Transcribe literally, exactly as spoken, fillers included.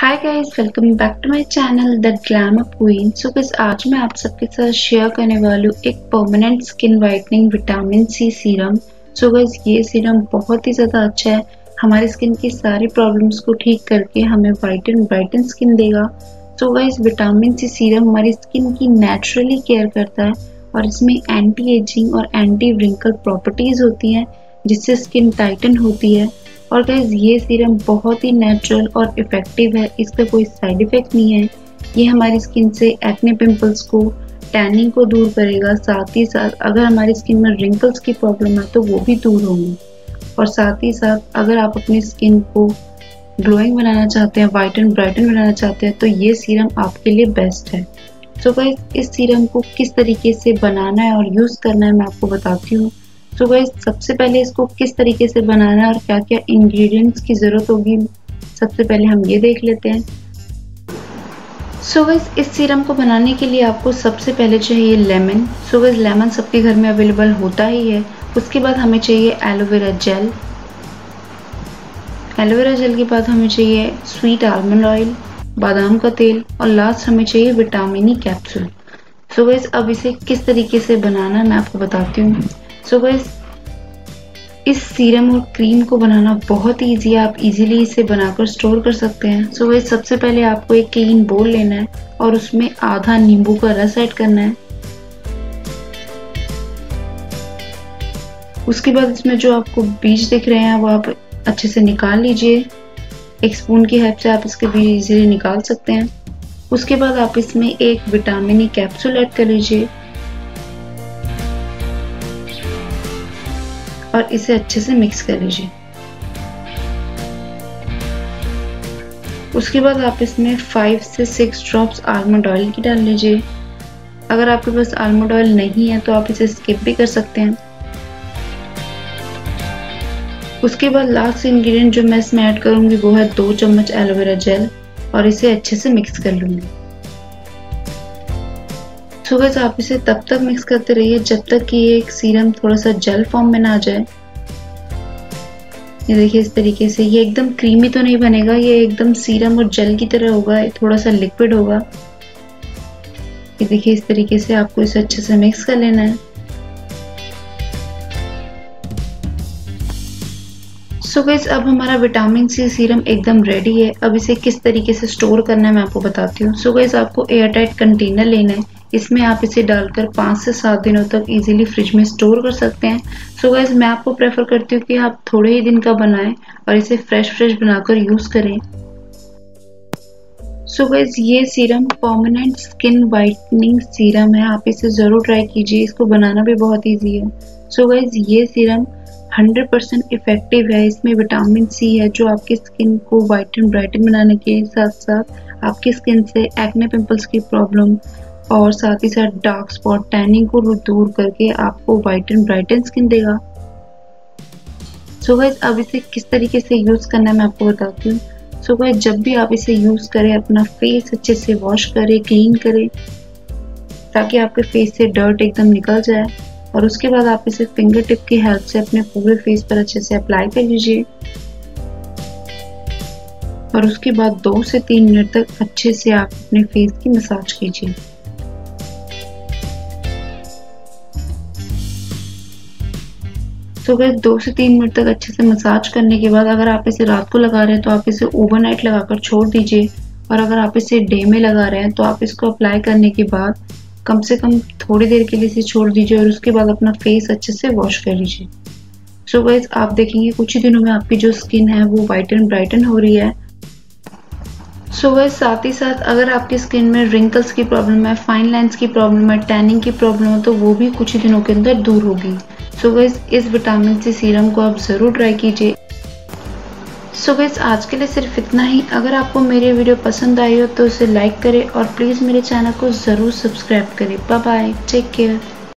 Hi guys, welcome back to my channel the glamour queen. So guys, आज मैं आप सबके साथ शेयर करने वाली हूँ एक permanent skin whitening vitamin C serum. So guys, ये सीरम बहुत ही ज़्यादा अच्छा है, हमारी स्किन की सारी प्रॉब्लम्स को ठीक करके हमें वाइट एंड ब्राइटन स्किन देगा। So guys, vitamin C serum हमारी स्किन की नेचुरली केयर करता है और इसमें एंटी एजिंग और एंटी व्रिंकल प्रॉपर्टीज़ होती हैं जिससे स्किन टाइटन होती है। और गाइस, ये सीरम बहुत ही नेचुरल और इफ़ेक्टिव है, इसका कोई साइड इफ़ेक्ट नहीं है। ये हमारी स्किन से एक्ने पिंपल्स को, टैनिंग को दूर करेगा। साथ ही साथ अगर हमारी स्किन में रिंकल्स की प्रॉब्लम है तो वो भी दूर होंगी। और साथ ही साथ अगर आप अपनी स्किन को ग्लोइंग बनाना चाहते हैं, वाइट एंड ब्राइटन बनाना चाहते हैं, तो ये सीरम आपके लिए बेस्ट है। सो गाइस, इस सीरम को किस तरीके से बनाना है और यूज़ करना है मैं आपको बताती हूँ। सो गाइस, सबसे पहले इसको किस तरीके से बनाना है और क्या क्या इंग्रेडिएंट्स की ज़रूरत होगी, सबसे पहले हम ये देख लेते हैं। सो गाइस, इस सीरम को बनाने के लिए आपको सबसे पहले चाहिए लेमन। सो गाइस, लेमन सबके घर में अवेलेबल होता ही है। उसके बाद हमें चाहिए एलोवेरा जेल। एलोवेरा जेल के बाद हमें चाहिए स्वीट आलमंड ऑयल, बादाम का तेल और लास्ट हमें चाहिए vitamin E capsule. So guys, अब इसे किस तरीके से बनाना है मैं आपको बताती हूँ। सो गाइस, इस सीरम और क्रीम को बनाना बहुत ही ईजी है, आप इजीली इसे बनाकर स्टोर कर सकते हैं। सो गाइस, सबसे पहले आपको एक क्लीन बोल लेना है और उसमें आधा नींबू का रस ऐड करना है। उसके बाद इसमें जो आपको बीज दिख रहे हैं वो आप अच्छे से निकाल लीजिए। एक स्पून की हेल्प से आप इसके बीज इजीली निकाल सकते हैं। उसके बाद आप इसमें एक विटामिन ई कैप्सूल ऐड कर लीजिए और इसे अच्छे से मिक्स कर लीजिए। उसके बाद आप इसमें फाइव से सिक्स ड्रॉप्स आलमंड ऑयल की डाल लीजिए। अगर आपके पास आलमंड ऑयल नहीं है तो आप इसे स्किप भी कर सकते हैं। उसके बाद लास्ट इंग्रेडिएंट जो मैं इसमें ऐड करूंगी वो है दो चम्मच एलोवेरा जेल और इसे अच्छे से मिक्स कर लूंगी। सो गाइस, आप इसे तब तक मिक्स करते रहिए जब तक कि ये एक सीरम थोड़ा सा जेल फॉर्म में ना आ जाए। ये देखिए, इस तरीके से ये एकदम क्रीमी तो नहीं बनेगा, ये एकदम सीरम और जेल की तरह होगा, थोड़ा सा लिक्विड होगा। ये देखिए, इस तरीके से आपको इसे अच्छे से मिक्स कर लेना है। सो गाइस, अब हमारा विटामिन सी सीरम एकदम रेडी है। अब इसे किस तरीके से स्टोर करना है मैं आपको बताती हूँ। सो गाइस, आपको एयर टाइट कंटेनर लेना है, इसमें आप इसे डालकर पाँच से सात दिनों तक इजीली फ्रिज में स्टोर कर सकते हैं। सो गाइस, मैं आपको प्रेफर करती हूँ कि आप थोड़े ही दिन का बनाएं और इसे फ्रेश फ्रेश बनाकर यूज़ करें। सो गाइस, ये serum permanent skin whitening serum है, आप इसे ज़रूर ट्राई कीजिए, इसको बनाना भी बहुत ईजी है। सो गाइस, ये सीरम हंड्रेड परसेंट इफेक्टिव है, इसमें विटामिन सी है जो आपकी स्किन को वाइट एंड ब्राइटन बनाने के साथ साथ आपकी स्किन से एक्ने पिंपल्स की प्रॉब्लम और साथ ही साथ डार्क स्पॉट, टैनिंग को दूर करके आपको वाइट एंड ब्राइटन स्किन देगा। सो गाइस, अब इसे किस तरीके से यूज़ करना है मैं आपको बताती हूँ। सो गाइस, जब भी आप इसे यूज़ करें अपना फेस अच्छे से वॉश करें, क्लीन करें ताकि आपके फेस से डर्ट एकदम निकल जाए। और उसके बाद आप इसे फिंगर टिप की हेल्प से अपने पूरे फेस पर अच्छे से अप्लाई कर लीजिए और उसके बाद दो से तीन मिनट तक अच्छे से आप अपने फेस की मसाज कीजिए। तो गाइस, दो से तीन मिनट तक अच्छे से मसाज करने के बाद अगर आप इसे रात को लगा रहे हैं तो आप इसे ओवरनाइट लगाकर छोड़ दीजिए। और अगर आप इसे डे में लगा रहे हैं तो आप इसको अप्लाई करने के बाद कम से कम थोड़ी देर के लिए इसे छोड़ दीजिए और उसके बाद अपना फेस अच्छे से वॉश कर लीजिए। सो गाइस, आप देखेंगे कुछ ही दिनों में आपकी जो स्किन है वो वाइट एंड ब्राइटन हो रही है। सो गाइस, साथ ही साथ अगर आपकी स्किन में रिंकल्स की प्रॉब्लम है, फाइन लाइंस की प्रॉब्लम है, टैनिंग की प्रॉब्लम है तो वो भी कुछ ही दिनों के अंदर दूर होगी। सो गाइस, इस विटामिन सी सीरम को आप ज़रूर ट्राई कीजिए। सो गाइस, आज के लिए सिर्फ इतना ही। अगर आपको मेरी वीडियो पसंद आई हो तो उसे लाइक करें और प्लीज़ मेरे चैनल को ज़रूर सब्सक्राइब करें। Bye bye, take care.